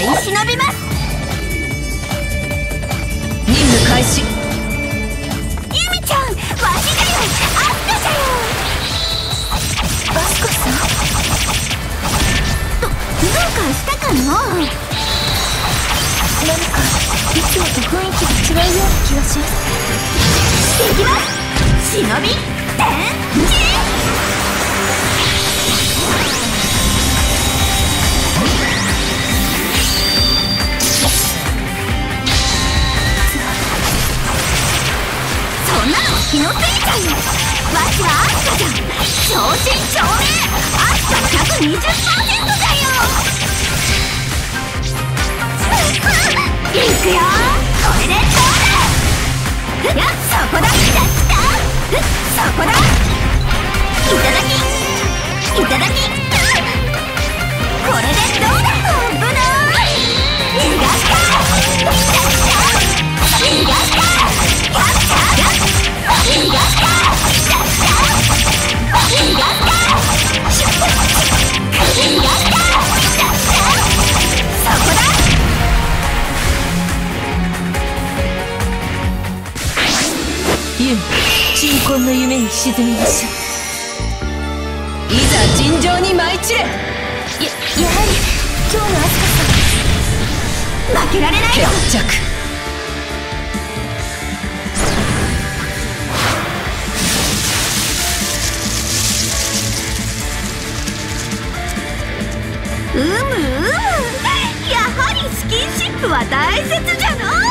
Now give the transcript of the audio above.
忍びます。 任務開始。 ユミちゃん、わしじゃよ、アスカじゃよ。アスカさん、どうかしたかの？何かいつもと雰囲気が違うような気がします。できます。忍び天神。そんなの気のせいじゃよ。わしはアスカじゃん。正真正銘アスカ 120% じゃよ。いくよ、これでどうだ。やっ、そこだ。来た来た。そこだ。いただきいただき。これでどうだ。危ない。逃がした。来た来た。逃がした。やった。逃がした。来た来た。逃がした。シュッ。逃がした。来た来た。そこだ。 ユミ、鎮魂の夢に沈みましょう。いざ尋常に舞い散れ。やはり今日のアスカさん負けられないよ。 決着。 やはりスキンシップは大切じゃのう。